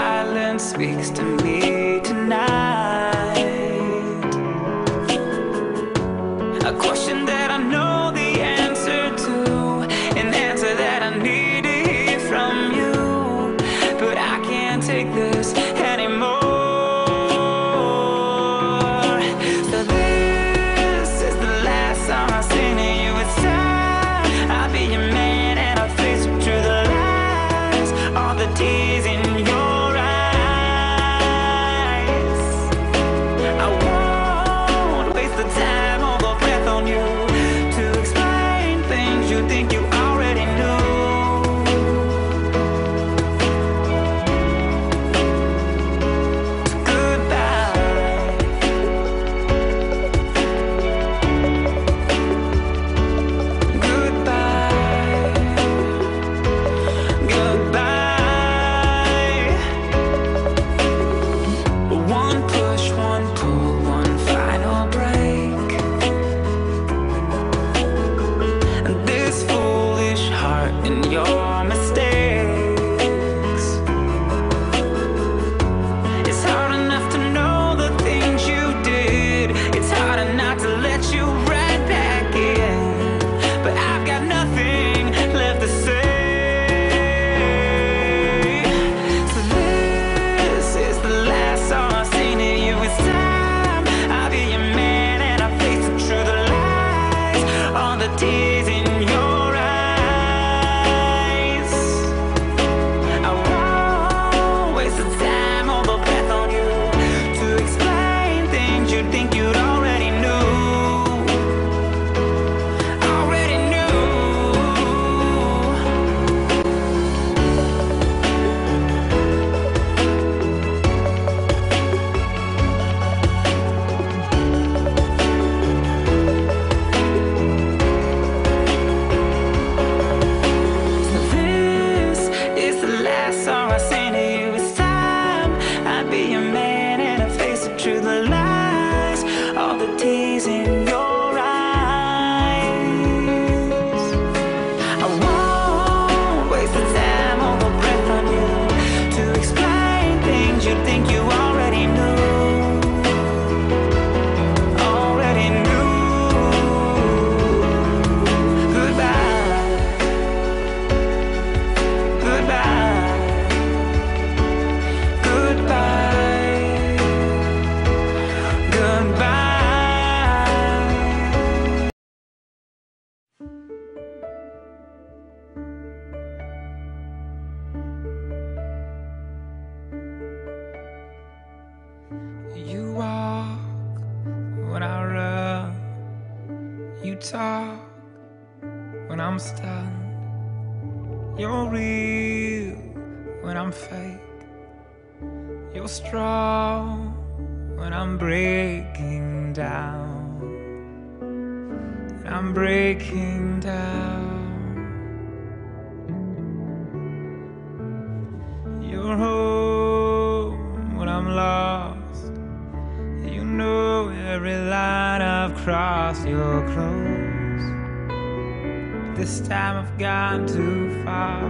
silence speaks to me tonight. A question that I know the answer to, an answer that I need to hear from you. But I can't take this anymore. So this is the last song I sing to you. It's time I'll be your man and I'll face you through the lies, all the tears in your eyes. I won't waste the time or the breath on you to explain things you think you already knew. Your mistakes, it's hard enough to know the things you did. It's harder not to let you right back in. But I've got nothing left to say. So this is the last song I've seen to you. It's time I'll be your man and I'll face it through the lies, all the tears in your You walk when I run, you talk when I'm stunned. You're real when I'm fake. You're strong when I'm breaking down. And I'm breaking down. You're home when I'm lost. You know every line I've crossed. You're close, but this time I've gone too far.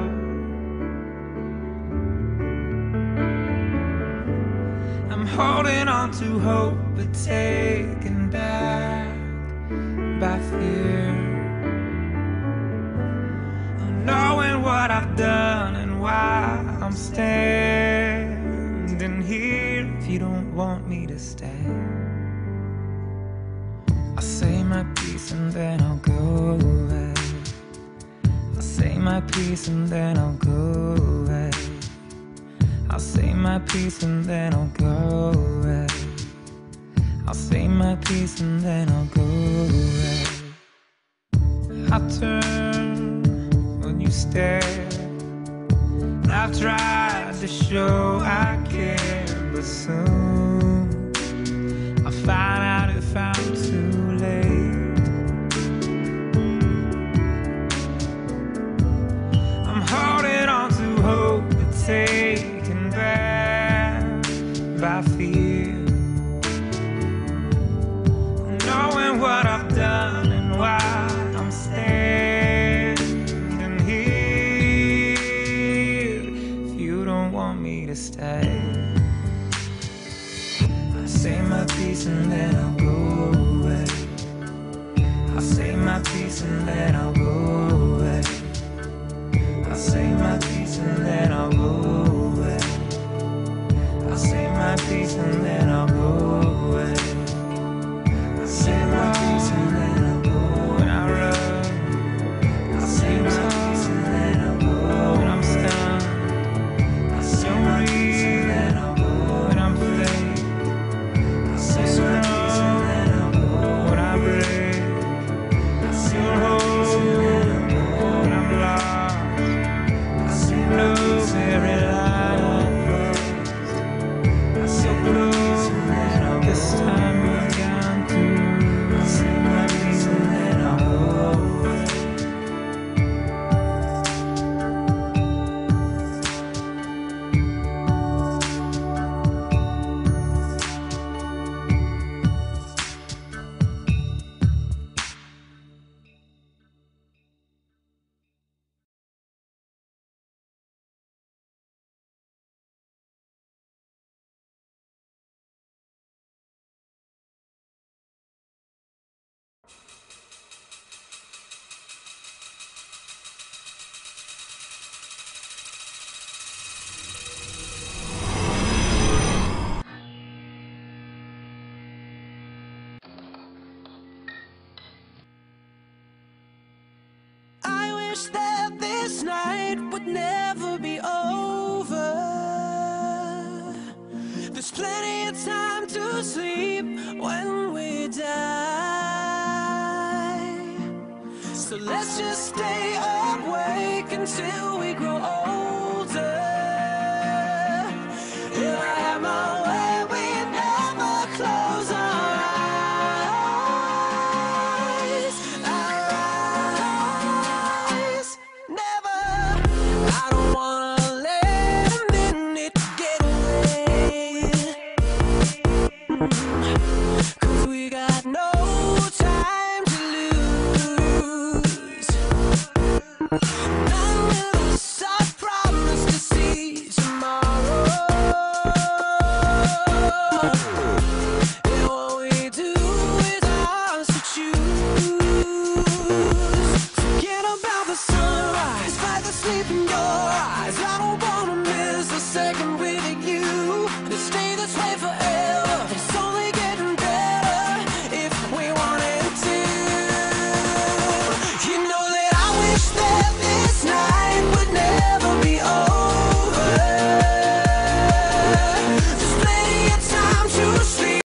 I'm holding on to hope, but taken back by fear, knowing what I've done and why I'm standing here. If you don't want me to stay, I'll say my piece and then I'll go away. I'll say my piece and then I'll go away. I'll say my piece and then I'll go away. I'll say my piece and then I'll go away. I turn when you stare. I've tried to show I care, but soon I'll find out if I'm too late. I'm holding on to hope, but taken back by fear, knowing what I've done and why I'm standing here. If you don't want me to stay, I say my piece and then I'll go away. I say my piece and then I'll go away. I say my piece and then I'll go away. I say my piece and then I'll go away. I say my piece and then I'll go when I run. I say my piece and then I'll go when I'm stunned. I say my piece and then I'll go when I'm fake. I say my piece and then I'll go when I break. I say my piece and then I'll go when I'm lost. I say my piece and then I'll go. This time I'm gone through. I say my piece and then I'll go away. I wish that this night would never be over. There's plenty of time to sleep when we die. So let's just stay awake until we grow old.